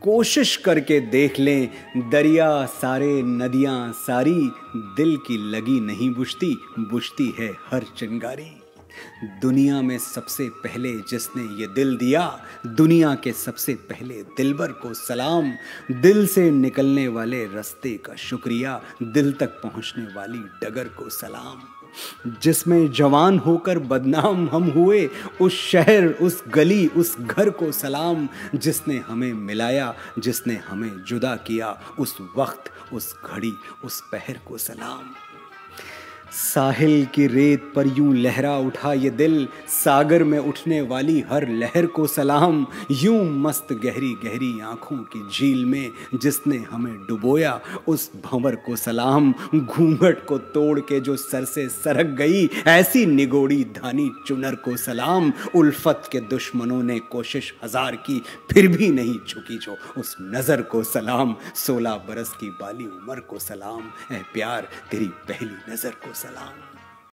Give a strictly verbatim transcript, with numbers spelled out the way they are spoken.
कोशिश करके देख लें, दरिया सारे नदियां सारी, दिल की लगी नहीं बुझती, बुझती है हर चिंगारी। दुनिया में सबसे पहले जिसने ये दिल दिया, दुनिया के सबसे पहले दिलबर को सलाम। दिल से निकलने वाले रास्ते का शुक्रिया, दिल तक पहुंचने वाली डगर को सलाम। जिसमें जवान होकर बदनाम हम हुए, उस शहर, उस गली, उस घर को सलाम। जिसने हमें मिलाया, जिसने हमें जुदा किया, उस वक्त, उस घड़ी, उस पहर को सलाम। साहिल की रेत पर यूं लहरा उठा ये दिल, सागर में उठने वाली हर लहर को सलाम। यूं मस्त गहरी गहरी आंखों की झील में जिसने हमें डुबोया, उस भंवर को सलाम। घूंघट को तोड़ के जो सर से सरक गई, ऐसी निगोड़ी धानी चुनर को सलाम। उल्फत के दुश्मनों ने कोशिश हजार की, फिर भी नहीं झुकी जो, उस नजर को सलाम। सोलह बरस की बाली उम्र को सलाम, ऐ प्यार तेरी पहली नजर को सलाम।